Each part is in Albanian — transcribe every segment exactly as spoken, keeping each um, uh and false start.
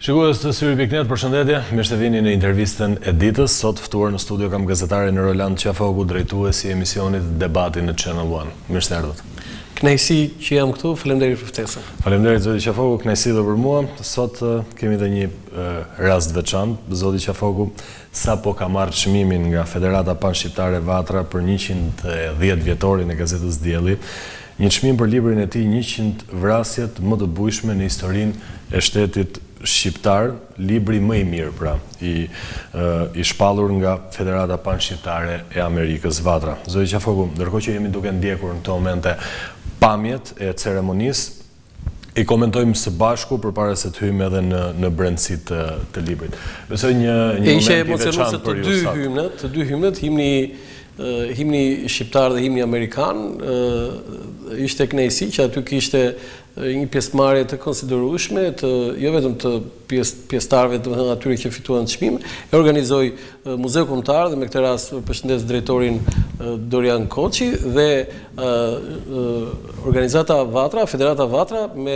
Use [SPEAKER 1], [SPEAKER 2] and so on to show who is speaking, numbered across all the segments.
[SPEAKER 1] Shikues të Syri pikë net, përshëndetje, mirë se vini në intervistën e ditës. Sot ftuar në studio kam gazetarin Roland Qafokut, drejtuesi i emisionit Debati në Channel One. Mirë se erdhët.
[SPEAKER 2] Kënaqësi që jam këtu, faleminderit për ftesën.
[SPEAKER 1] Faleminderit zoti Qafoku, kënaqësi edhe për mua. Sot uh, kemi edhe një uh, rast veçantë. Zoti Qafoku sapo ka marrë çmimin nga Federata Panshqiptare Vatra për njëqind e dhjetë vjetorin e gazetës Dielli. Një çmim për librin e tij njëqind vrasjet më të bujshme në historinë e shtetit shqiptar, libri më i mirë pra, i, uh, i shpallur nga Federata Panshqiptare e Amerikës Vatra. Zoti Qafoku, ndërkohë që jemi duke ndjekur në këto momente pamjet e ceremonisë, i komentojmë së bashku përpara se të hyjmë edhe në në brendësi të, të librit. Besoj një një moment i veçantë për ju sot.
[SPEAKER 2] Hymnet, të dy hymnet, himni uh, himni shqiptar dhe himni amerikan, uh, ishte kënaqësi që aty kishte një pjesëmarrje të konsiderueshme, të jo vetëm të pjesëtarëve, domethënë atyre që fituan çmim, e organizoi Muzeu Kombëtar dhe me këtë rast përshëndes drejtorin Dorian Koçi dhe organizata Vatra, Federata Vatra me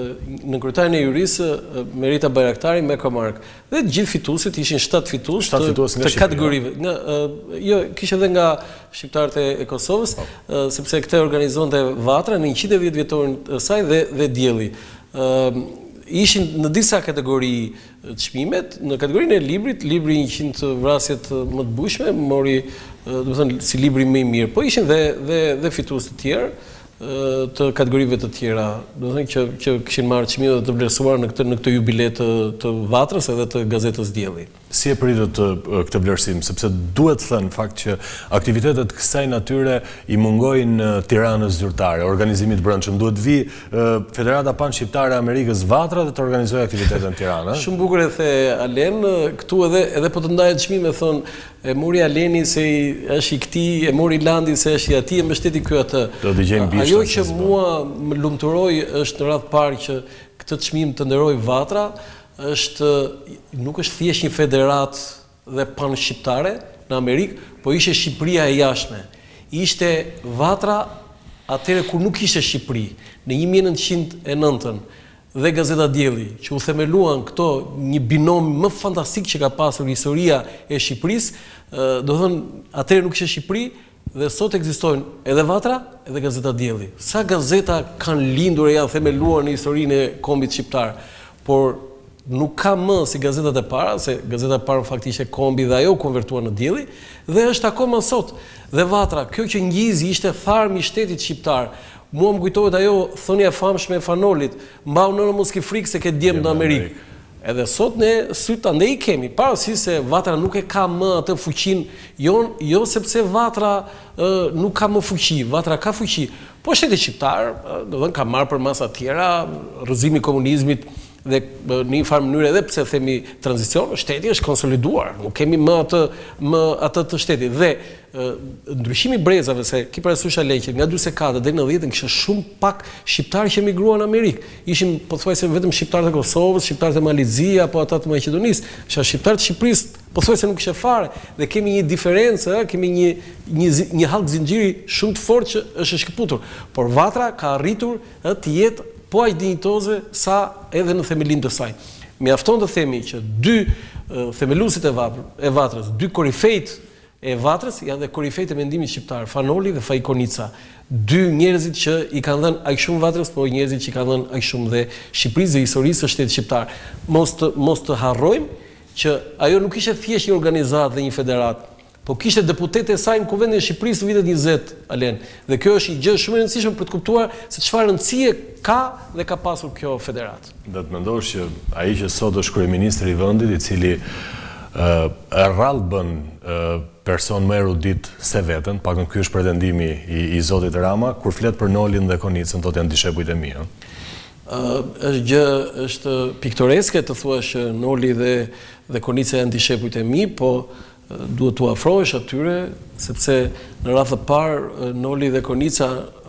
[SPEAKER 2] në kryetarin e jurisë Merita Bajraktari me Komark. Dhe të gjithë fituesit ishin shtatë fitues të, të kategorive. Nga, jo, kishte edhe nga shqiptarët e Kosovës, sepse këtë organizonte Vatra në njëqind e dhjetë vjetorin e saj dhe dhe Dielli. Uh, ishin në disa kategori çmimet, në kategorinë e librit, libri njëqind vrasjet më të bujshme, mori, uh, do të thënë, si libri më i mirë, po ishin dhe dhe dhe fitues të tjerë uh, të kategorive të tjera, do të thënë që që kishin marrë çmime dhe të vlerësuar në këtë në këtë jubilet të, të Vatrës edhe të gazetës Dielli.
[SPEAKER 1] Si e pritët këtë vlerësim, sepse duhet thënë fakt që aktivitetet kësaj natyre i mungojnë Tiranës zyrtare, organizimit brendshëm. Duhet vi Federata Panshqiptare e Amerikës Vatra dhe të organizojë aktivitetet në Tiranë.
[SPEAKER 2] Shumë bukur e the Alen, këtu edhe edhe po të ndajet çmime thon e mori Aleni se është i këtij, e mori Landi se është i atij, e mbështeti ky atë.
[SPEAKER 1] Do dëgjojmë bishtin.
[SPEAKER 2] Ajo që mua më lumturoi është në radh parë që këtë çmim të nderoj Vatra, është nuk është thjesht një federat dhe panshqiptare në Amerikë, po ishte Shqipëria e jashtme. Ishte Vatra atëherë kur nuk ishte Shqipëri, në një mijë e nëntëqind e nëntën dhe gazeta Dielli, që u themeluan këto një binom më fantastik që ka pasur historia e Shqipërisë, do thënë atëherë nuk ishte Shqipëri dhe sot ekzistojnë edhe Vatra edhe gazeta Dielli. Sa gazeta kanë lindur e janë themeluar në historinë e kombit shqiptar, por nuk ka më si gazetat e para, se gazeta e para faktikisht ishte Kombi dhe ajo konvertuar në Dielli, dhe është akoma sot. Dhe Vatra, kjo që ngjizi ishte tharmi i shtetit shqiptar. Mua më kujtohet ajo thënia e famshme e Fanolit, mbau nëna mos ke frikë se ke djem në Amerikë. Edhe sot ne syt andej i kemi, parasysh se Vatra nuk e ka më atë fuqinë, jo, jo sepse Vatra uh, nuk ka më fuqi, Vatra ka fuqi, po shteti shqiptar, uh, do të thënë ka marrë për masa tjera, rrëzimi i komunizmit dhe në një farë mënyrë edhe pse themi tranzicion, shteti është konsoliduar, nuk kemi më atë më atë të shtetit. Dhe e, ndryshimi i brezave, se ki parasysh Alen që nga dyqindë e katër deri në dhjetën kishte shumë pak shqiptarë që emigruan në Amerikë. Ishin pothuajse vetëm shqiptarët e Kosovës, shqiptarët e Malizia apo ata të Maqedonisë. Isha shqiptarët e Shqipërisë pothuajse nuk ishte fare dhe kemi një diferencë, kemi një një një hallk zinxhiri shumë të fortë që është shkëputur. Por Vatra ka arritur të jetë po aq dinjitoze sa edhe në themelim të saj. Mjafton të themi që dy uh, themeluesit e, e Vatrës, dy korifejt e Vatrës janë dhe korifejt e mendimit shqiptar, Fanoli dhe Fajkonica. Dy njerëzit që i kanë dhënë aq shumë Vatrës, por njerëzit që i kanë dhënë aq shumë dhe Shqipërisë dhe historisë së shtetit shqiptar. Mos të mos të harrojmë që ajo nuk ishte thjesht një organizatë dhe një federat, po kishte deputete e saj në Kuvendin e Shqipërisë në vitet njëzet, Alen. Dhe kjo është një gjë shumë e rëndësishme për të kuptuar se çfarë rëndësie ka dhe ka pasur kjo federat.
[SPEAKER 1] Do të mendosh që ai që sot është kryeministri i vendit, i cili uh, rrallë bën uh, person më erudit se veten, pak në ky është pretendimi i, i zotit Rama, kur flet për Nolin dhe Konicën, thotë janë dishepujt e mi, ëh.
[SPEAKER 2] Uh, është gjë është piktoreske të thuash që Noli dhe dhe Konica janë dishepujt e mi, po duhet të afrohesh atyre, sepse në radhë të parë Noli dhe Konica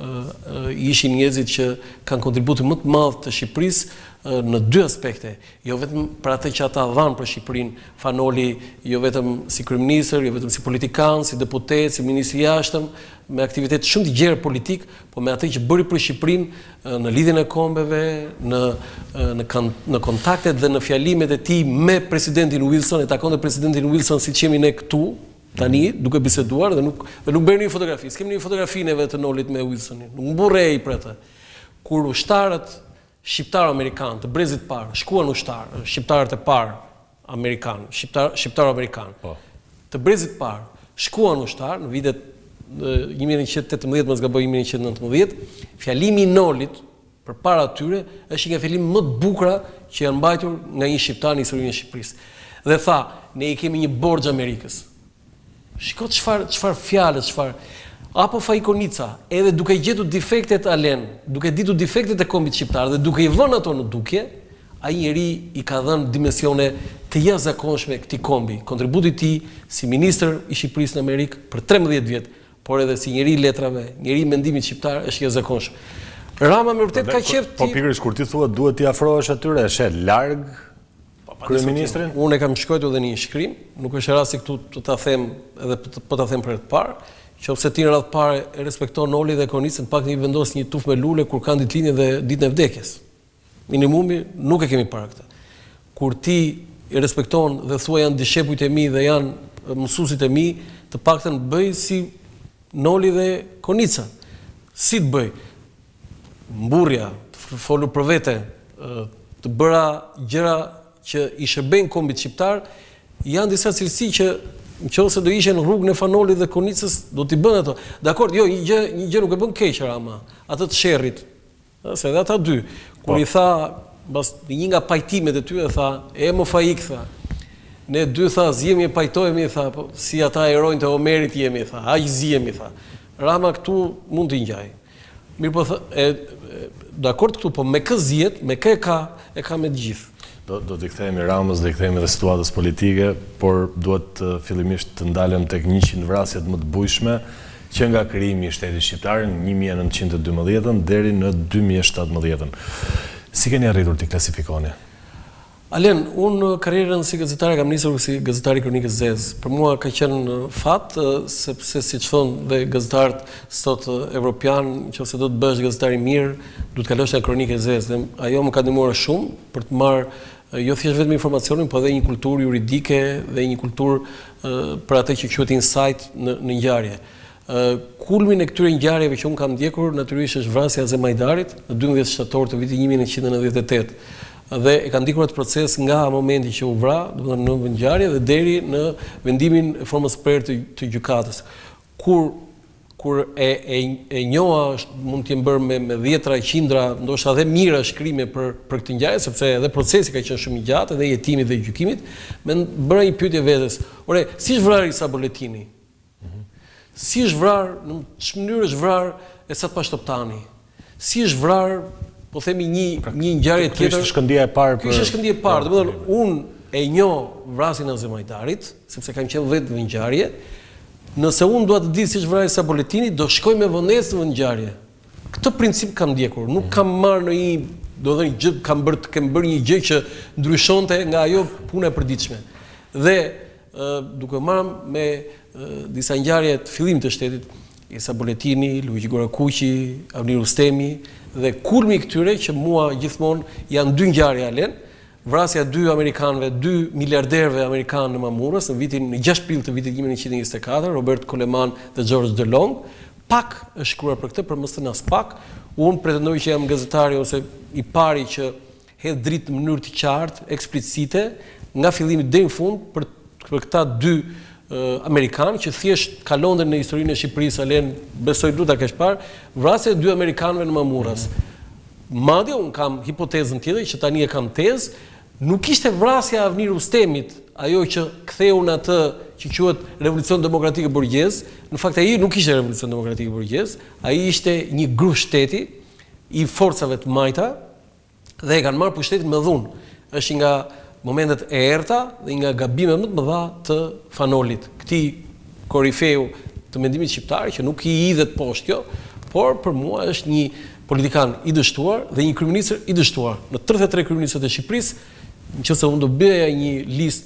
[SPEAKER 2] ishin njerëzit që kanë kontributin më të madh të Shqipërisë në dy aspekte, jo vetëm për atë që ata dhanë për Shqipërinë, Fanoli jo vetëm si kryeministër, jo vetëm si politikan, si deputet, si ministri i jashtëm, me aktivitet shumë të gjerë politik, po me atë që bëri për Shqipërinë në lidhjen e kombeve, në në, në kontaktet dhe në fjalimet e tij me presidentin Wilson, e takonte presidentin Wilson siç jemi ne këtu tani, duke biseduar dhe nuk dhe nuk bëri një fotografi. S'kemi një fotografi neve të Nolit me Wilsonin. Nuk mburrej për atë. Kur ushtarët shqiptar amerikan të brezit parë shkuan ushtar, shqiptarët e parë amerikan, shqiptar shqiptar amerikan. Po. Të brezit parë shkuan ushtar në vitet një mijë e njëqind e tetëmbëdhjetë, mos gaboj një mijë e njëqind e nëntëmbëdhjetë, fjalimi i Nolit përpara tyre është një fjalim më të bukura që janë mbajtur nga një shqiptar në historinë e Shqipërisë. Dhe tha, ne i kemi një borxh Amerikës. Shiko çfarë çfarë fjalë, çfarë apo Fajkonica, edhe duke gjetur defektet alen, duke ditur defektet e kombit shqiptar dhe duke i vënë ato në dukje, ai njeri i ka dhënë dimensione të jashtëzakonshme këtij kombi. Kontributi i tij si ministër i Shqipërisë në Amerikë për trembëdhjetë vjet, por edhe si njeri i letrave, njeri i mendimit shqiptar është jashtëzakonshëm. Rama me vërtet ka qef ti.
[SPEAKER 1] Po pikërisht kur ti thua duhet t'i afrohesh atyre, është larg kryeministrin?
[SPEAKER 2] Unë e kam shkruar edhe në një shkrim, nuk është rasti këtu të ta them edhe po ta them për të parë, qofse ti në radhë parë e respekton Noli dhe Konicën, pak një vendos një tufë me lule kur kanë ditëlindjen dhe ditën e vdekjes. Minimumi nuk e kemi para këtë. Kur ti i respekton dhe thua janë dishepujt e mi dhe janë mësuesit e mi, të paktën bëj si Noli dhe Konica. Si të bëj? Mburrja, të folur për vete, të bëra gjëra që i shërbejnë kombit shqiptar, janë disa cilësi që nëse do ishin në rrugën e Fanolit dhe Konicës, do t'i bën ato. Dakor, jo, një gjë, një gjë nuk e bën keq Rama, atë të sherrit. Se edhe ata dy, kur i tha, bas një nga pajtimet e tyre tha, e më faik tha. Ne dy tha, zjemi e pajtojemi, tha, po, si ata erojnë të Homerit jemi, tha, aq zjemi, tha. Rama këtu mund t'i ngjaj. Mirë po, e, e, dakord këtu, po me kë zjet, me kë e ka, e ka me të gjithë.
[SPEAKER 1] Do, do t'i kthehemi Ramës, do t'i kthehemi edhe situatës politike, por duhet uh, fillimisht të ndalem tek njëqind vrasjet më të bujshme që nga krijimi i shtetit shqiptar në një mijë e nëntëqind e dymbëdhjetë deri në dy mijë e shtatëmbëdhjetë. Si keni arritur t'i klasifikoni?
[SPEAKER 2] Alen, unë karrierën si gazetare kam nisur si gazetari kronikës zezë. Për mua ka qenë fat, sepse si që thonë dhe gazetarët sot evropian, që ose do të bësh gazetari mirë, du të kalosh në kronikë zezë. Dhe ajo më ka ndihmuar shumë për të marrë jo thjesht vetëm informacionin, po edhe një kulturë juridike dhe një kulturë për atë që quhet insight në, në ngjarje. Kulmin e këtyre ngjarjeve që unë kam ndjekur natyrisht është vrasja e Zemajdarit në dymbëdhjetë shtator të vitit një mijë e nëntëqind e nëntëdhjetë e tetë. Dhe e ka ndjekur atë proces nga momenti që u vra, domethënë në ngjarje dhe deri në vendimin e formës prerë të, të gjykatës. Kur kur e e, e njoha mund të jem bërë me me dhjetra, qindra, ndoshta edhe mira shkrime për për këtë ngjarje, sepse edhe procesi ka qenë shumë i gjatë, edhe jetimi dhe gjykimit, më bëra një pyetje vetes. Ore, si është vrarë Isa Boletini? Si është vrarë, në ç'më mënyrë është vrarë Esat Pashtoptani? Si është vrarë, po themi një një ngjarje tjetër?
[SPEAKER 1] Kjo është shkëndija e parë për.
[SPEAKER 2] Kjo është shkëndija e parë. Domethënë unë e njoh vrasjen e Zemajdarit, sepse kam qenë vetë në ngjarje. Nëse unë dua të di si është vrarë Isa Boletini, do shkoj me vonesë në ngjarje. Këtë princip kam ndjekur. Nuk kam marrë në një, do të thënë gjë, kam bërë kam bërë një gjë që ndryshonte nga ajo puna e përditshme. Dhe duke marrë me disa ngjarje të fillimit të shtetit, Isa Boletini, Luigi Gorakuqi, Avni Rustemi, dhe kulmi i këtyre që mua gjithmonë janë dy ngjarje alen, vrasja dy amerikanëve, dy miliarderëve amerikanë në Mamurës në vitin në gjashtë prill të vitit një mijë e nëntëqind e njëzet e katër, Robert Coleman dhe George DeLong. Pak është shkruar për këtë, për mos të nas pak. Unë pretendoj që jam gazetari ose i pari që hedh dritë në mënyrë të qartë, eksplicite, nga fillimi deri në fund për për këta dy Uh, amerikanë që thjesht kalonte në historinë e Shqipërisë, alen besoj luta kesh parë, vrasja e dy amerikanëve në Mamuras. Madje un kam hipotezën tjetër që tani e kam tezë, nuk ishte vrasja e Avni Rustemit ajo që ktheu në atë që quhet revolucion demokratik e burgjez. Në fakt ai nuk ishte revolucion demokratik e burgjez, ai ishte një grup shteti i forcave të majta dhe e kanë marrë pushtetin me dhunë. Është nga momentet e errta dhe nga gabimet më të mëdha të Fanolit, këtij korifeu të mendimit shqiptar që nuk i idhet poshtë kjo, por për mua është një politikan i dështuar dhe një kryeminist i dështuar. Në tridhjetë e tre kryeministrat e Shqipërisë, nëse unë do bëja një listë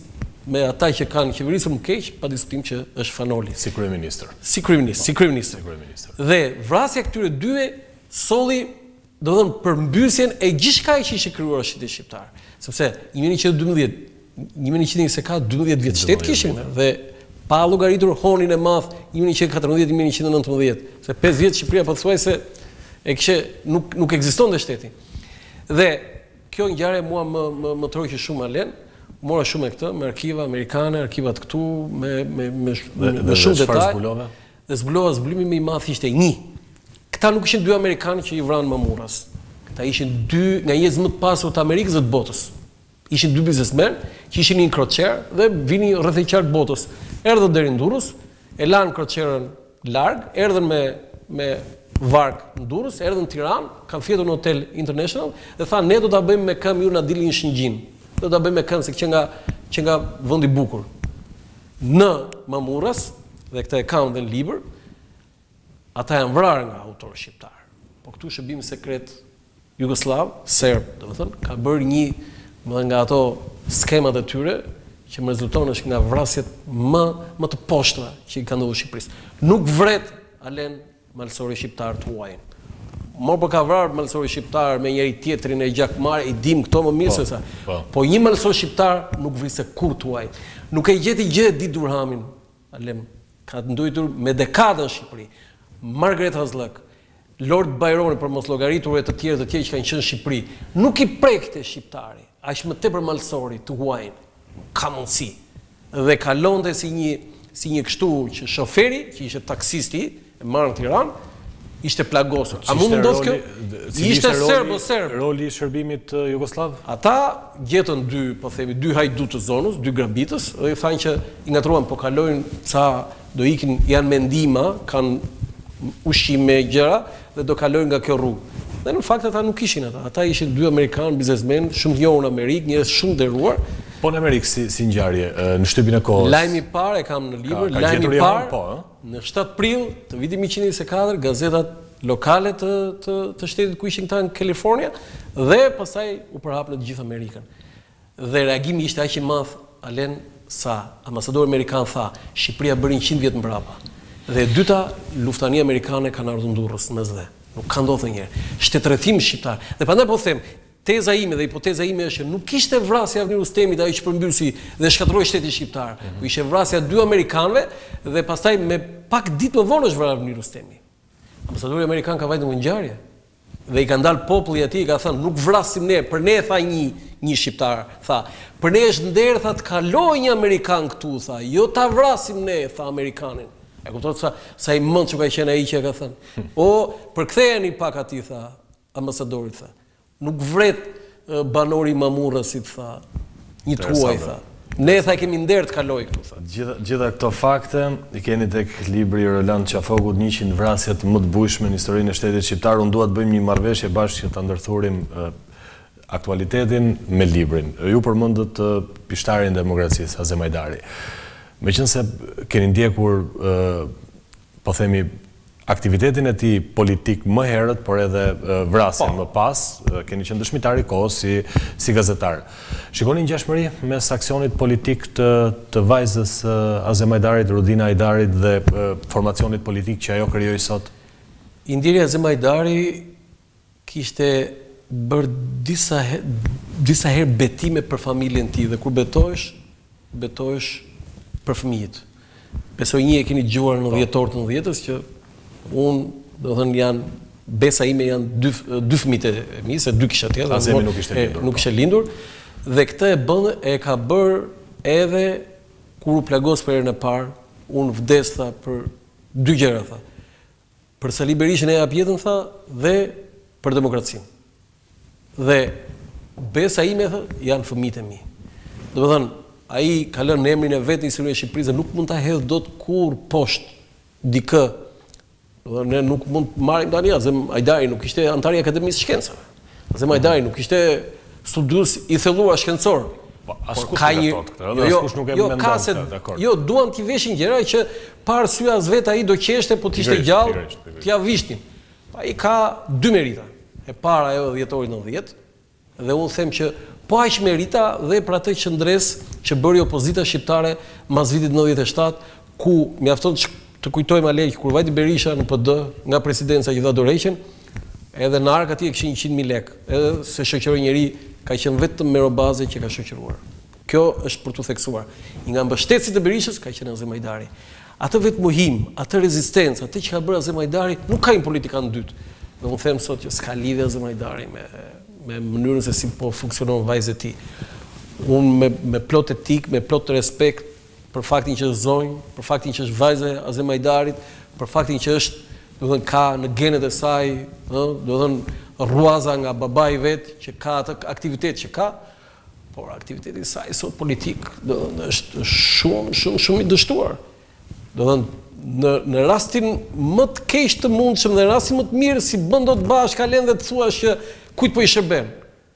[SPEAKER 2] me ata që kanë qeverisur më keq, pa diskutim që është Fanoli.
[SPEAKER 1] Si kryeministër.
[SPEAKER 2] Si kryeministër, si kryeministër. Dhe vrasja këtyre dyve solli, domethënë përmbysjen e gjithçka që ishte krijuar shteti shqiptar. Sepse një mijë e dymbëdhjetë, një mijë e njëzet ka dymbëdhjetë vjet shtet kishim dhe pa llogaritur honin e madh një mijë e katërmbëdhjetë një mijë e nëntëmbëdhjetë, se pesë vjet Shqipëria pothuajse e kishte nuk nuk ekzistonte shteti. Dhe kjo ngjarje mua më më, më troqi shumë alen, mora shumë me këtë, me arkiva amerikane, arkivat këtu, me me me, me, me shumë detaj. Dhe zbulova zbulimi më i madh ishte një. Këta nuk ishin dy amerikanë që i vranë Mamuras. Këta ishin dy nga njerëz më të pasur të Amerikës dhe të botës. Ishin dy biznesmen që ishin një kroçer dhe vini rreth e qartë botës. Erdhën deri në Durrës, e lanë kroçerën larg, erdhën me me varg në Durrës, erdhën në Tiranë, kanë fjetur në hotel International dhe thanë ne do ta bëjmë me këmbë ju na dilni në Shëngjin. Do ta bëjmë me këmbë se që nga që nga vendi i bukur. Në Mamuras, dhe këtë e kam dhe në libër, ata janë vrarë nga autorë shqiptar. Po këtu shërbim sekret Jugoslav, serb, domethënë, ka bërë një më nga ato skemat e tyre që më rezulton është nga vrasjet më më të poshtra që i kanë ndodhur Shqipërisë. Nuk vret alen malsori shqiptar të huajin. Mor po ka vrarë malsori shqiptar me njëri tjetrin e gjakmarë, i dim këto më mirë se sa. Po një malsor shqiptar nuk vrisë kur të huaj. Nuk e gjeti gjë Dit Durhamin, alem ka ndojtur me dekada në Shqipëri. Margaret Hazlëk, Lord Byroni, për mos llogaritur e të tjerë të tjerë që kanë qenë në Shqipëri, nuk i prekte shqiptari, aq më tepër malsori të huajin. Ka mundësi. Dhe kalonte si një si një kështu që shoferi, që ishte taksisti, e marrë në Tiranë, ishte plagosur. A mund ndodh kjo? Ishte serb o serb.
[SPEAKER 1] Roli i shërbimit jugoslav?
[SPEAKER 2] Ata gjetën dy, po themi, dy hajdutë të zonës, dy grabitës, dhe i thanë që i ngatruan, po kalojnë sa do ikin, janë mendima, kanë ushqime gjëra dhe do kalojnë nga kjo rrugë. Dhe në fakt ata nuk ishin ata. Ata ishin dy amerikanë biznesmen, shumë të njohur në Amerikë, njerëz shumë nderuar.
[SPEAKER 1] Po në Amerikë si, si ngjarje, në shtypin e kohës.
[SPEAKER 2] Lajmi i parë e kam në libër,
[SPEAKER 1] ka, ka
[SPEAKER 2] lajmi i parë
[SPEAKER 1] po,
[SPEAKER 2] në shtatë prill të vitit një mijë e njëzet e katër, gazetat lokale të të, të shtetit ku ishin këta në Kalifornia dhe pastaj u përhap në të gjithë Amerikën. Dhe reagimi ishte aq i madh, alen sa ambasadori amerikan tha, Shqipëria bëri njëqind vjet mbrapa. Dhe e dyta, luftania amerikane kanë ardhur në Durrës në mesdhe. Nuk ka ndodhur ndonjëherë. Shtetërrethim shqiptar. Dhe prandaj po them, teza ime dhe hipoteza ime është që nuk ishte vrasja e Avni Rustemit ai që përmbylsi dhe shkatroi shtetin shqiptar. Mm -hmm. Po ishte vrasja dy amerikanëve dhe pastaj me pak ditë më vonë është vrarë Avni Rustemi. Ambasadori amerikan ka vajtur në ngjarje dhe i ka ndalë populli atij, i ka thënë nuk vrasim ne, për ne tha një një shqiptar, tha, për ne është nder, tha, të kalojë një amerikan këtu, tha, jo ta vrasim ne, tha amerikanin. E kupton sa sa i mend që ka qenë ai që ka thënë. O, përktheheni pak atij, tha ambasadori, tha. Nuk vret uh, banori i Mamurrësit, tha, një tuaj, tha. Ne tha kemi nder të kaloj këtu, tha.
[SPEAKER 1] Gjitha, gjitha këto fakte i keni tek libri Roland Qafokut, njëqind vrasjet më të bujshme në historinë e shtetit shqiptar. Unë dua të bëjmë një marrëveshje bashkë që ta ndërthurim uh, aktualitetin me librin. Ju përmendët uh, pishtarin e demokracisë, Azem Hajdari. Meqense keni ndjekur, uh, po themi, aktivitetin e tij politik më herët, por edhe uh, vrasjen më pas, uh, keni qenë dëshmitar i kohës si, si gazetar. Shikoni ngjashmëri mes aksionit politik të, të vajzës uh, Azem Hajdarit, Rudina Hajdarit dhe uh, formacionit politik që ajo krijoi sot?
[SPEAKER 2] I ndjeri Azem Hajdari kishte bërë disa, her, disa herë betime për familjen tij dhe kur betohesh, betohesh për fëmijët. Besoj një e keni dëgjuar në dhjetor të nëntëdhjetës që unë, do thënë, janë, besa ime janë dy, dy fëmijët e mi, se dy kisha tjetër.
[SPEAKER 1] Azemi nuk ishte lindur.
[SPEAKER 2] Nuk ishte lindur. Dhe këtë e bën e ka bërë edhe kur u plagos për herën e parë, unë vdes, tha, për dy gjëra, tha. Për Sali Berishën e jap jetën, tha, dhe për demokracinë. Dhe besa ime, tha, janë fëmijët e mi. Do të thënë, ai ka lënë emrin e vet në historinë e Shqipërisë, nuk mund ta hedh dot kur poshtë dikë. Ne nuk mund të marrim tani Azem Hajdari nuk ishte antar i Akademisë së Shkencave. Azem Hajdari nuk ishte studius i thelluar shkencor.
[SPEAKER 1] Po askush nuk e thot këtë, edhe askush nuk e mendon këtë, dakor.
[SPEAKER 2] Jo, duan t'i veshin gjëra që pa arsye as vet ai do qeshte, po t'ishte gjallë, t'ia vishtin. Ai ka dy merita. E para ajo dhjetorit nëntëdhjetë, Dhe unë them që po aq merita dhe për atë qëndres që bëri opozita shqiptare mas vitit nëntëdhjetë e shtatë, ku mjafton të kujtojmë Alej, kur vajti Berisha në P D nga presidenca që dha dorëheqjen, edhe në ark atje kishin njëqind mijë lekë, edhe se shoqëroi njëri ka qenë vetëm Merobaze që ka shoqëruar. Kjo është për t'u theksuar. Nga mbështetësit e Berishës ka qenë Azem Hajdari. Atë vetë mohim, atë rezistencë, atë që ka bërë Azem Hajdari, nuk ka një politikan dytë. Dhe unë them sot që s'ka lidhje Azem Hajdari me me mënyrën se si po funksionon vajzët e tij. Unë me, me plot etik, me plot respekt për faktin që është zonjë, për faktin që është vajzë e Azem Hajdarit, për faktin që është, do të thënë, ka në genet e saj, ë, do të thënë rruaza nga babai vet që ka atë aktivitet që ka, por aktiviteti i saj sot politik do të thënë është shumë shumë shumë i dështuar. Do të thënë në në rastin më të keq të mundshëm dhe në rastin më të mirë si bën dot bashkë kalen dhe të thuash që kujt po i shërben.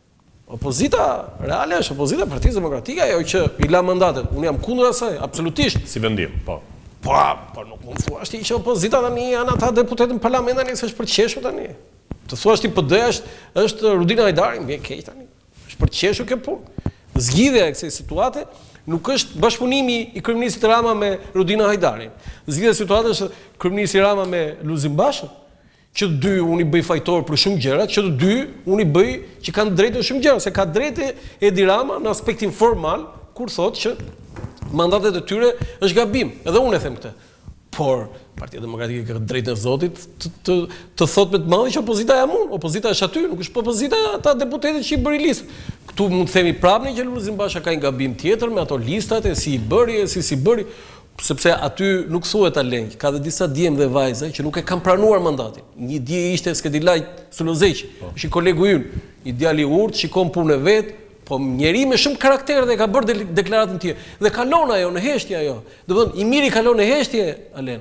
[SPEAKER 2] Opozita reale është opozita e Partisë Demokratike, ajo që i la mandatet. Unë jam kundër asaj, absolutisht.
[SPEAKER 1] Si vendim, po.
[SPEAKER 2] Po, po nuk mund të thuash ti që opozita tani janë ata deputet në parlament tani se është për qeshur tani. Të thuash ti P D është është Rudina Hajdari, më vjen keq tani. Është për qeshur kjo punë. Zgjidhja e kësaj situate nuk është bashkëpunimi i kryeministit Rama me Rudina Hajdarin. Zgjidhja e situatës është kryeministi Rama me Luzin Bashën, që të dy unë i bëj fajtor për shumë gjëra, që të dy unë i bëj që kanë drejtë në shumë gjëra, se ka drejtë Edi Rama në aspektin formal, kur thotë që mandatet e tyre është gabim. Edhe unë e them këtë. Por Partia Demokratike ka drejtën e Zotit të, të, të thotë me të madhe që opozita jam unë, opozita është aty, nuk është opozita ata deputetët që i bëri listë. Këtu mund të themi prapë që Luzin Basha ka një gabim tjetër me ato listat e si i bëri, e si si bëri, sepse aty nuk thuhet Alenj, ka dhe disa djem dhe vajza që nuk e kanë pranuar mandatin. Një dje ishte Skedilaj Sulozeq, është i kolegu ynë, i djali urt, shikon punën e vet, po njeri me shumë karakter dhe ka bërë deklaratën tjetër. Dhe kalon ajo në heshtje ajo. Do të thonë, i miri kalon në heshtje, Alen.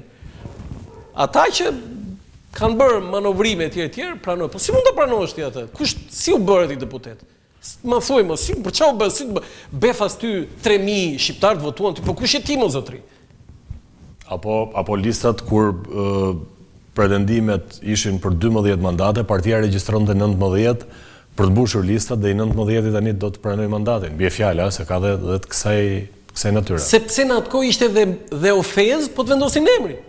[SPEAKER 2] Ata që kanë bërë manovrime etj etj, pranojnë. Po si mund ta pranosh ti atë? Kush si u bëre ti deputet? Ma thuaj më, si për çfarë bë, si befas ty tre mijë shqiptar të votuan ti, po kush je ti më zotri?
[SPEAKER 1] Apo, apo listat kur uh, pretendimet ishin për dymbëdhjetë mandate, partia regjistronte nëntëmbëdhjetë për të mbushur listat dhe i nëntëmbëdhjetë tani do të pranoj mandatin. Bie fjala se ka dhe, dhe të kësaj, kësaj natyre.
[SPEAKER 2] Sepse në atë kohë ishte dhe, dhe ofezë, po të vendosin emrin.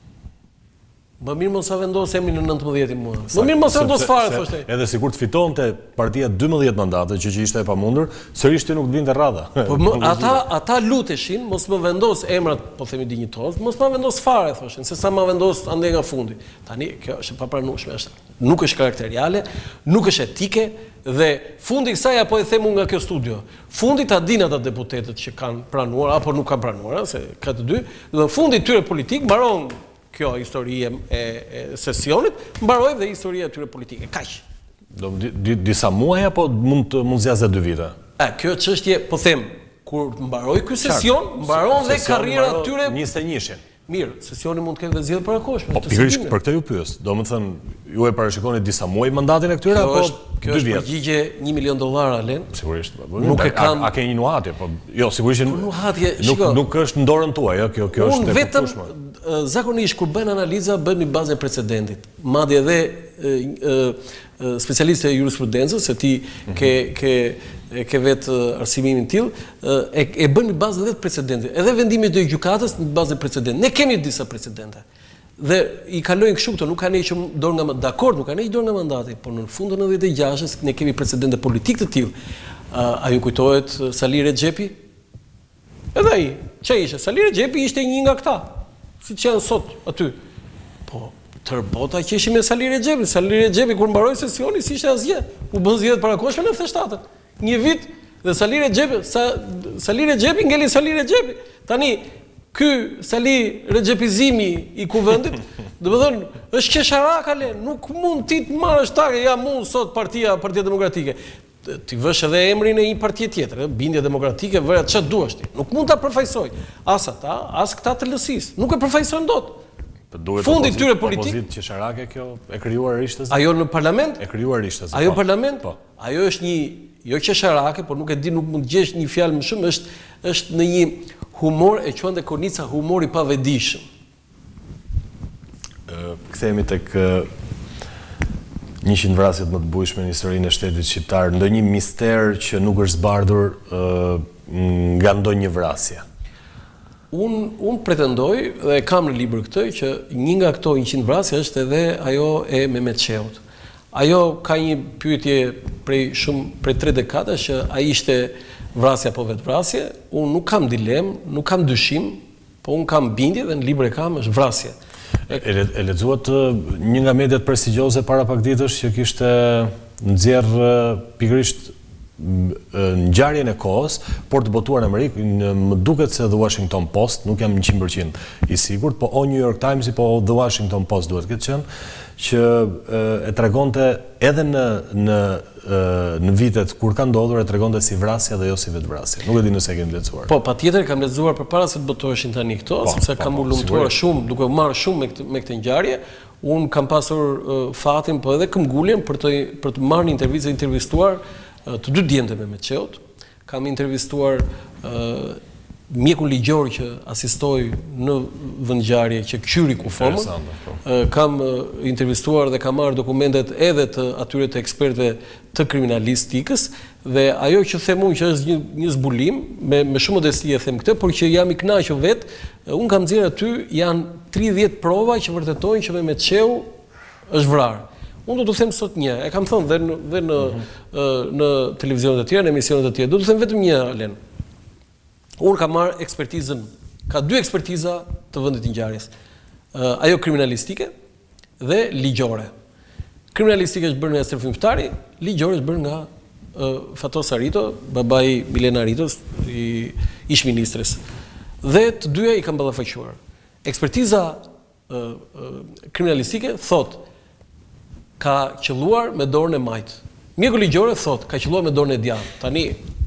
[SPEAKER 2] Më mirë mos sa vendos emrin në nëntëmbëdhjetë mua. Më mirë mos sa vendos fare, thoshte.
[SPEAKER 1] Edhe sikur të fitonte partia dymbëdhjetë mandate, që që ishte e pamundur, sërish ti nuk të vinte rradha.
[SPEAKER 2] Po më, ata ata luteshin mos më vendos emrat, po themi dinjitoz, mos më vendos fare, thoshin, se sa më vendos ande nga fundi. Tani kjo është e papranueshme, është. Nuk është karakteriale, nuk është etike dhe fundi i kësaj apo e them unë nga kjo studio. Fundi ta dinë ata deputetët që kanë pranuar apo nuk kanë pranuar, se ka të dy, dhe fundi i tyre politik mbaron kjo histori e, e, e sesionit, mbaroj dhe historia e tyre politike. Kaq.
[SPEAKER 1] Do di, di, disa muaj apo mund të mund zgjasë dy vite?
[SPEAKER 2] E, kjo çështje, po them, kur mbaroj ky sesion, mbaron dhe karriera e tyre
[SPEAKER 1] njëzet e njëshin.
[SPEAKER 2] Mirë, sesioni mund të ketë dhe zgjedhje parakoshme.
[SPEAKER 1] Po pikërisht për këtë ju pyes. Domethënë, ju e parashikoni disa muaj mandatin e këtyre apo
[SPEAKER 2] kjo është përgjigje një milion dollar Alen?
[SPEAKER 1] Sigurisht.
[SPEAKER 2] Nuk e kam.
[SPEAKER 1] A, a ke një nuhatje, po jo, sigurisht
[SPEAKER 2] nuhatje,
[SPEAKER 1] nuk nuk është në dorën tuaj, jo, kjo kjo është
[SPEAKER 2] e vetëm zakonisht kur bën analiza bën në bazë precedentit. Madje edhe specialistë e jurisprudencës, se ti ke ke e ke vetë arsimimin tillë, e, e bën në bazë dhe të precedentit. Edhe vendimit të gjykatës në bazë të precedentit. Ne kemi disa precedente. Dhe i kalojnë kështu këto, nuk kanë hequr dorë nga dakord, nuk kanë hequr dorë nga mandati, por në fund të nëntëdhjetë e gjashtë ne kemi precedente politik të tillë. A ju kujtohet Sali Rexhepi? Edhe ai, ç'ai ishte? Sali Rexhepi ishte një nga këta, siç janë sot aty. Po tër bota që ishin me Sali Rexhepi, Sali Rexhepi kur mbaroi sesioni si ishte asgjë. U bën zgjedhje parakoshme në nëntëdhjetë e shtatë. Një vit dhe Sali Rexhepi, sa, Sali Rexhepi ngeli Sali Rexhepi. Tani ky Sali Rexhepizimi i kuvendit, do të thonë, është qesharak ale, nuk mund ti të marrësh takë, ja mund sot Partia Partia Demokratike. Ti vësh edhe emrin e një partie tjetër, Bindja Demokratike, vëra ç'a duash ti. Nuk mund ta përfaqësoj as ata, as këta të lësisë. Nuk e përfaqësojnë dot. Fundi tyre politik
[SPEAKER 1] opozitë qesharake kjo e krijuar rishtës.
[SPEAKER 2] Ajo në parlament?
[SPEAKER 1] E krijuar rishtës.
[SPEAKER 2] Ajo në parlament?
[SPEAKER 1] Po.
[SPEAKER 2] Ajo është një jo qesharake, por nuk e di, nuk mund të gjesh një fjalë më shumë, është është në një humor e quante Konica humor i pavedishëm.
[SPEAKER 1] Ë kthehemi tek njëqind vrasjet më të bujshme në historinë e shtetit shqiptar, ndonjë mister që nuk është zbardhur nga ndonjë vrasje?
[SPEAKER 2] Unë un pretendoj, dhe kam në libër këtë, që një nga këto njëqind vrasje është edhe ajo e Mehmet Sheut. Ajo ka një pyetje prej shumë prej tre dekadash që ai ishte vrasja po vetë vrasje. Unë nuk kam dilem, nuk kam dyshim, po unë kam bindje dhe në libër e kam është vrasje.
[SPEAKER 1] E, e lexuat një nga mediat prestigjioze para pak ditësh që kishte nxjerrë pikërisht ngjarjen e kohës, por të botuar në Amerikë, më duket se The Washington Post, nuk jam njëqind përqind i sigurt, po o New York Times, po The Washington Post duhet këtë qenë, që e tregonte edhe në në në vitet kur ka ndodhur, e tregonte si vrasja dhe jo si vetvrasja. Nuk e di nëse e kemi lexuar.
[SPEAKER 2] Po, patjetër kam lexuar përpara se të botoheshin tani këto, sepse kam u lumtuar shumë, duke marrë shumë me këtë me këtë ngjarje. Unë kam pasur uh, fatin, po edhe këmbguljen për të për të marrë një intervistë, intervistuar uh, të dy djemtë me Meçeut. Kam intervistuar uh, mjekun ligjor që asistoi në vendngjarje që kyri kufomën. Uh, kam uh, intervistuar dhe kam marrë dokumentet edhe të atyre të ekspertëve të kriminalistikës dhe ajo që them unë që është një, një zbulim, me, me shumë modesti e them këtë, por që jam i kënaqur vetë, uh, unë kam nxjerrë aty janë tridhjetë prova që vërtetojnë që Meçeu është vrarë. Unë do të them sot një, e kam thënë dhe në, dhe në, mm-hmm. uh, në televizionet e tjera, në emisionet e tjera, do të them vetëm një, Alen. Unë kam marrë ekspertizën, ka dy ekspertiza të vendit të ngjarjes. Uh, ajo kriminalistike dhe ligjore. Kriminalistike është bërë nga Stefan Ftari, ligjore është bërë nga uh, Fatos Arito, babai Milena Aritos, i ish ministres. Dhe të dyja i kanë ballafaquar. Ekspertiza uh, uh, kriminalistike thot ka qelluar me dorën e majtë. Mjeku ligjore thot ka qelluar me dorën e djathtë. Tani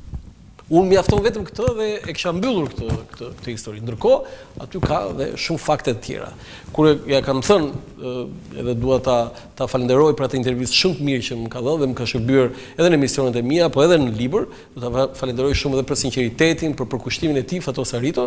[SPEAKER 2] unë mjafton vetëm këtë dhe e kisha mbyllur këtë këtë këtë histori. Ndërkohë, aty ka dhe shumë fakte të tjera. Kur ja kam thënë, edhe dua ta ta falenderoj për atë intervistë shumë të mirë që më ka dhënë dhe më ka shërbyer edhe në emisionet e mia, po edhe në libër, do ta falenderoj shumë edhe për sinqeritetin, për përkushtimin e tij Fatos Arito.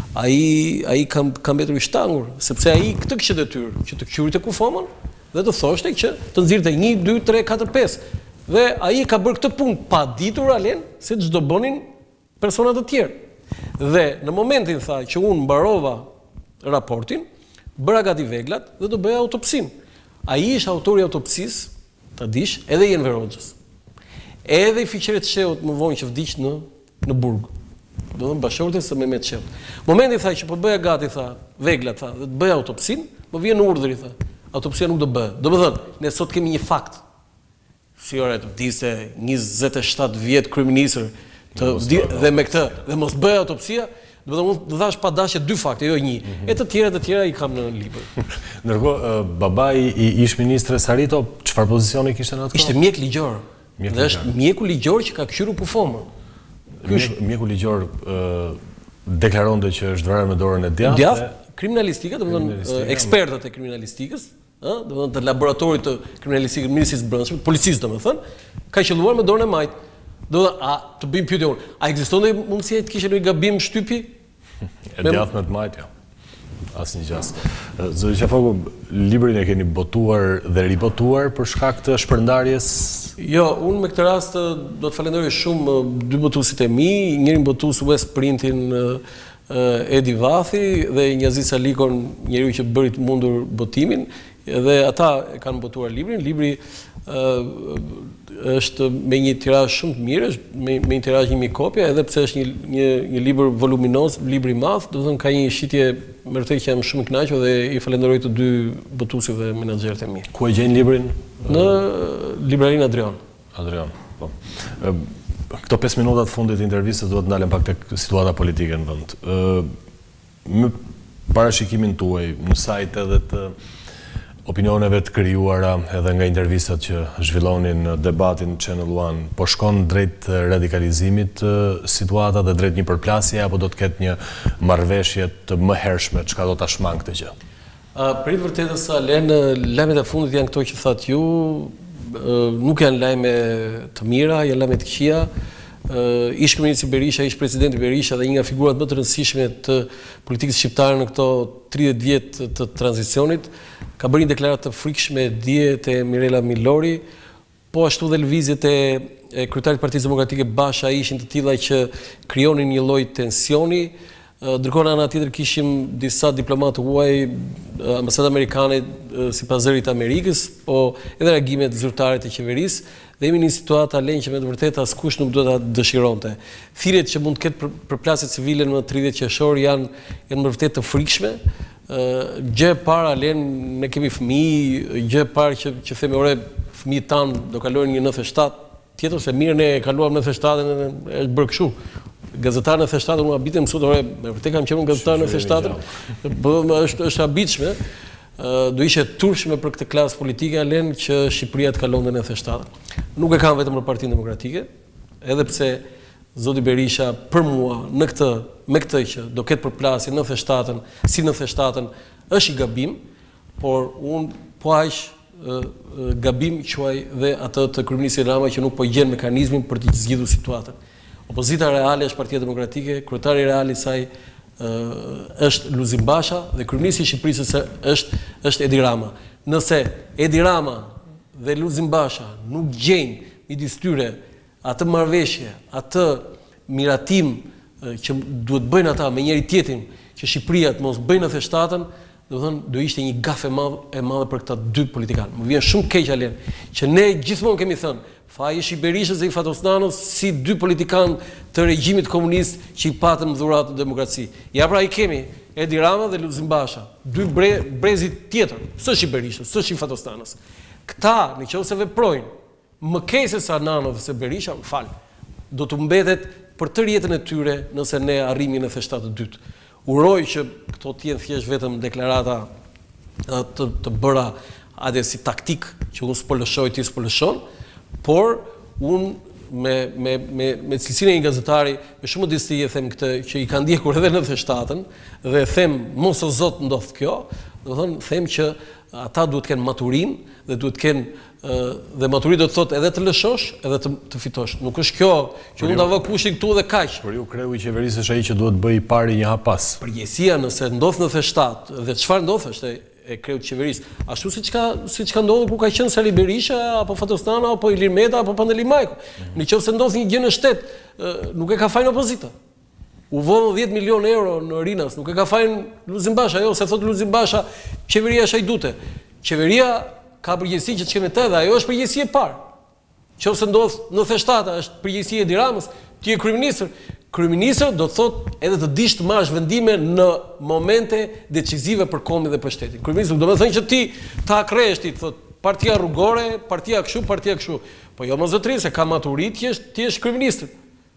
[SPEAKER 2] Ai ai ka ka mbetur i shtangur, sepse ai këtë kishte detyrë që të qyrit e kufomën dhe të thoshte që të nxirrte një, dy, tre, katër, pesë. Dhe ai ka bërë këtë punë pa ditur Alen se ç'do bënin personat të tjerë. Dhe në momentin tha që unë mbarova raportin, bëra gati veglat dhe do bëja autopsinë. Ai ishte autori i autopsisë, ta dish, edhe i Enver Hoxhës. Edhe i Fiqeret Sheut më vonë që vdiq në në burg. Do të thënë bashkëshortes së Mehmet Sheut. Momentin tha që po bëja gati tha veglat tha, dhe të bëja autopsinë, më vjen urdhri tha. Autopsia nuk do bëhet. Domethënë, ne sot kemi një fakt. Si ora të vdiste njëzet e shtatë vjet kryeministër të vdi, dhe me këtë dhe mos bëj autopsia, do të thonë dhash pa dashje dy fakte, jo një. Mm-hmm. E të tjera të tjera i kam në libër. Ndërkohë
[SPEAKER 1] uh, babai i ish ministres Arito, çfarë pozicioni kishte në atë kohë?
[SPEAKER 2] Ishte mjek ligjor. Mjek dhe është mjeku ligjor që ka kthyer kufomën.
[SPEAKER 1] Mjek, mjeku ligjor uh, deklaronte që është vrarë me dorën e djathtë.
[SPEAKER 2] Djathtë, kriminalistika, do të thonë ekspertët e kriminalistikës, ë, do të thonë të laboratorit të kriminalistikës, ministrisë së brendshme, policisë domethënë, ka qelluar me dorën e majtë. Do të a të bëjmë pyetje unë. A ekziston ndonjë mundësi të kishte ndonjë gabim shtypi?
[SPEAKER 1] E djathtë me të majtë, jo. Asnjë gjës. Zoti Qafokut, librin e keni botuar dhe ribotuar për shkak të shpërndarjes?
[SPEAKER 2] Jo, unë me këtë rast do të falenderoj shumë dy botuesit e mi, njërin botues West Printin Edi Vathi dhe Njazi Salikon, njeriu që bëri të mundur botimin, dhe ata e kanë botuar librin. Libri uh, është me një tirazh shumë të mirë, me, me një tirazh një mijë kopja, edhe pse është një, një, një libër voluminoz, libri i madh, do të thënë ka një shitje me vërtet që jam shumë i kënaqur dhe i falenderoj të dy botuesve dhe menaxherët e mi.
[SPEAKER 1] Ku e gjejnë librin?
[SPEAKER 2] Në librarinë Adrian.
[SPEAKER 1] Adrian, po. Këto pesë minuta të fundit të intervistës duhet ndalem pak tek situata politike në vend. Me parashikimin tuaj në sajt edhe të opinioneve të krijuara edhe nga intervistat që zhvillonin debatin Channel One, po shkon drejt radikalizimit situata dhe drejt një përplasje apo do të ketë një marrëveshje të mëhershme, çka do ta shmang këtë gjë?
[SPEAKER 2] Për të vërtetën sa lënë lajmet e fundit janë këto që thatë ju, nuk janë lajme të mira, janë lajme të këqija. ish kryeministri Berisha, ish presidenti Berisha dhe një nga figurat më të rëndësishme të politikës shqiptare në këto tridhjetë vjet të tranzicionit, ka bërë një deklaratë të frikshme dje te Mirela Milori, po ashtu dhe lëvizjet e kryetarit të Partisë Demokratike Basha ishin të tilla që krijonin një lloj tensioni. Ndërkohë në ana tjetër kishim disa diplomatë huaj, ambasadë amerikane sipas zërit të Amerikës, po edhe reagimet zyrtare të qeverisë, dhe jemi në një situatë alen që me të vërtetë askush nuk do ta dëshironte. Thirrjet që mund të ketë përplasje civile në tridhjetë qershor janë janë më vërtet të frikshme. Gjë e parë alen, ne kemi fëmijë, gjë e parë që që themi ore fëmijët tanë do kalojnë një nëntëdhjetë e shtatë, tjetër se mirë ne kaluam nëntëdhjetë e shtatën dhe është bërë kështu. Gazetar në nëntëdhjetë e shtatën, unë habitem mësuar, ore, me vërtet kam qenë gazetar në nëntëdhjetë e shtatën, po është është habitshme. Do ishe turshme për këtë klasë politike alen që Shqipëria të kalonte në nëntëdhjetë e shtatën. Nuk e kam vetëm për Partinë Demokratike, edhe pse zoti Berisha për mua në këtë me këtë që do ketë përplasje nëntëdhjetë e shtatën, si nëntëdhjetë e shtatën është i gabim, por unë po aq gabim quaj dhe atë të kryeministit Rama që nuk po gjen mekanizmin për të zgjidhur situatën. Opozita reale është Partia Demokratike, kryetari real i saj është Luzim Basha dhe kryeministri i Shqipërisë është është Edi Rama. Nëse Edi Rama dhe Luzim Basha nuk gjejnë midis tyre atë marrëveshje, atë miratim që duhet bëjnë ata me njëri tjetrin që Shqipëria të mos bëjnë nëntëdhjetë e shtatën, do të thonë do ishte një gaf e madh e madhe për këta dy politikanë. Më vjen shumë keq alen që ne gjithmonë kemi thënë faji i Berishës dhe i Fatosnanos si dy politikanë të regjimit komunist që i patëm dhuratë të demokraci. Ja pra i kemi Edi Rama dhe Luzim Basha, dy bre, brezit tjetër, s'është i Berishës, s'është i Fatosnanos. Këta, nëse veprojnë më keq se sa Nano dhe se Berisha, fal, do të mbetet për tërë jetën e tyre nëse ne arrijmë në nëntëdhjetë e shtatë të dytë. Uroj që këto të jenë thjesht vetëm deklarata të, të bëra ade si taktik që unë s'po lëshoj, ti s'po lëshon, por unë me, me, me, me cilësinë e një gazetari, me shumë modesti e them këtë që i kanë ndjekur edhe nëntëdhjetë e shtatën dhe them mos o zot ndodh kjo, do të thonë them që ata duhet të kenë maturinë dhe duhet të kenë dhe maturi do të thotë edhe të lëshosh edhe të, të fitosh. Nuk është kjo që unë ta vë kushin këtu dhe kaq.
[SPEAKER 1] Por ju kreu i qeverisë është ai që duhet bëj pari një hapas.
[SPEAKER 2] Përgjegjësia nëse ndodh në nëntëdhjetë e shtatë dhe çfarë ndodh është e kreut qeverisë, ashtu siç ka siç ka ndodhur kur ka qenë Sali Berisha apo Fatosnana apo Ilir Meta apo Pandeli Majko. Mm-hmm. Nëse ndodh një gjë në shtet, nuk e ka fajin opozita. U vënë dhjetë milionë euro në Rinas, nuk e ka fajin Luzim Basha, jo se thot Luzim Basha, qeveria është ai dute. Qeveria ka përgjegjësi që të shkemi të dhe ajo është përgjegjësi e parë. Nëse ndodh në nëntëdhjetë e shtatë është përgjegjësi e Edi Ramës, ti je kryeministër. Kryeministër do të thotë edhe të dish të marrësh vendime në momente decisive për kombin dhe për shtetin. Kryeministër do të thënë që ti ta kresh ti thotë partia rrugore, partia kështu, partia kështu. Po jo mos zotrin se ka maturit, ti je ti je kryeministër.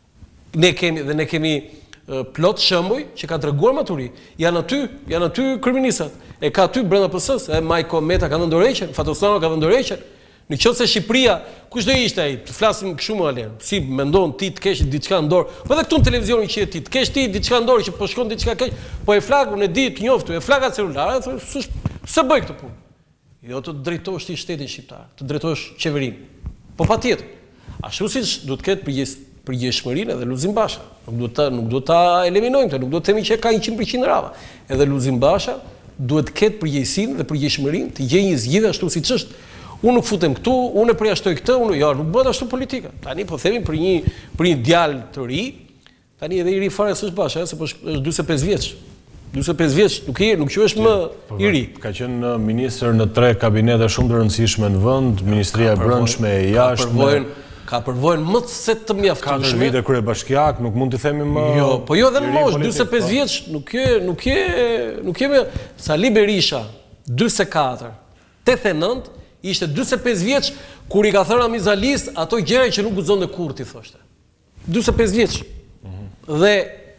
[SPEAKER 2] Ne kemi dhe ne kemi plot shembuj që ka treguar maturi. Janë aty, janë aty kryeministrat. E ka aty brenda P S-s, e Majko Meta ka dhënë dorëheqjen, Fatosnano ka dhënë dorëheqjen. Në qoftë se Shqipëria, kush do ishte ai? Të flasim kështu më alen. Si mendon ti të kesh diçka në dorë? Po edhe këtu në televizionin që je ti, të kesh ti diçka në dorë që po shkon diçka keq, po e flak, unë e di të njoftu, e flaka celulare, thosh, s'e bëj këtë punë. Jo të drejtosh ti shtetin shqiptar, të drejtosh qeverinë. Po patjetër. Ashtu siç duhet të ketë përgjegjës përgjegjësinë edhe Luzim Basha. Nuk duhet ta nuk duhet ta eliminojmë këtë, nuk duhet të themi që ka njëqind për qind rava. Edhe Luzim Basha duhet të ketë përgjegjësinë dhe përgjegjësinë të gjejë një zgjidhje ashtu siç është. Unë nuk futem këtu, unë e përjashtoj këtë, unë jo, nuk bëhet ashtu politika. Tani po themi për një për një djalë të ri, tani edhe i ri fare s'është Basha, se po është dyzet e pesë vjeç. dyzet e pesë vjeç, nuk i nuk quhesh më i ri.
[SPEAKER 1] Ka qenë ministër në tre kabinete shumë të rëndësishme në vend, Ministria e Brendshme e Jashtme.
[SPEAKER 2] Ka përvojën më se të mjaftueshme.
[SPEAKER 1] katër vite kryebashkiak, nuk mund të themi më.
[SPEAKER 2] Jo, po jo edhe në moshë, dyzet e pesë vjeç, nuk je, nuk je, nuk jemi Sali Berisha, dyzet e katër, tetëdhjetë e nëntë, ishte dyzet e pesë vjeç kur i ka thënë Amizalis ato gjëra që nuk guxonte kurrë ti thoshte. dyzet e pesë vjeç. Mm-hmm. Dhe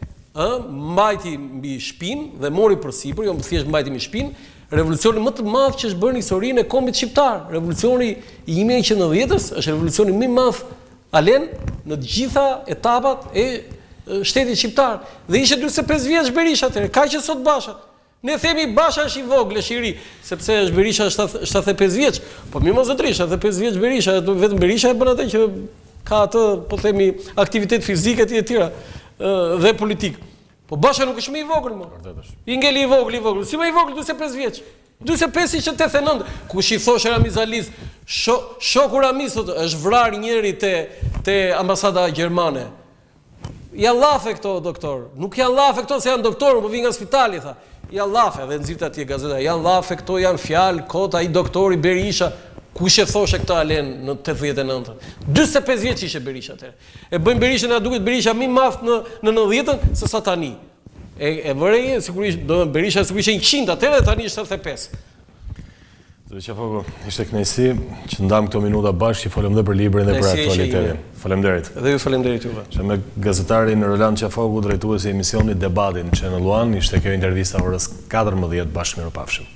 [SPEAKER 2] ë mbajti mbi shpinë dhe mori përsipër, jo thjesht mbajti mbi shpinë, revolucionin më të madh që është bërë në historinë e kombit shqiptar. Revolucioni i një mijë e nëntëqind e dhjetës është revolucioni më i madh alen në të gjitha etapat e shtetit shqiptar. Dhe ishte dyzet e pesë vjeç Berisha atëherë, kaq që sot Basha. Ne themi Basha është i vogël, është i ri, sepse është Berisha shtatëdhjetë e pesë vjeç. Po mirë mos zotëri, shtatëdhjetë e pesë vjeç Berisha, vetëm Berisha e bën atë që ka atë, po themi, aktivitet fizike e tjera dhe politik. Po Basha nuk është më i vogël më. I ngeli i vogël, i vogël. Si më i vogël, dyqindë e pesë vjeç. dyqindë e pesë ishte tetëdhjetë e nëntë. Kush i thoshte Ramiz Alis, shoku Ramiz thotë, është vrarë njëri te te ambasada gjermane. Ja llafe këto doktor. Nuk ja llafe këto se janë doktorë, po vinë nga spitali, tha. Ja llafe, dhe nxirta atje gazeta. Ja llafe këto janë fjalë, kota i doktori Berisha. Kush e thoshe këta Alen në tetëdhjetë e nëntën? dyqindë e pesë vjeç ishte Berisha atëherë. E bëjmë Berisha, na duket Berisha më i madh në në nëntëdhjetën se sa tani. E e vërej sigurisht do Berisha sigurisht ishte njëqind atëherë, tani është tetëdhjetë e pesë.
[SPEAKER 1] Zoti Qafoku, ishte kënaqësi që ndam këto minuta bashkë, që folëm dhe për librin dhe për aktualitetin. Faleminderit.
[SPEAKER 2] Dhe ju faleminderit juve.
[SPEAKER 1] Që me gazetarin Roland Qafokut, drejtuesi i emisionit Debatin në Channel One, ishte kjo intervista orës katërmbëdhjetë bashkë, mirupafshim.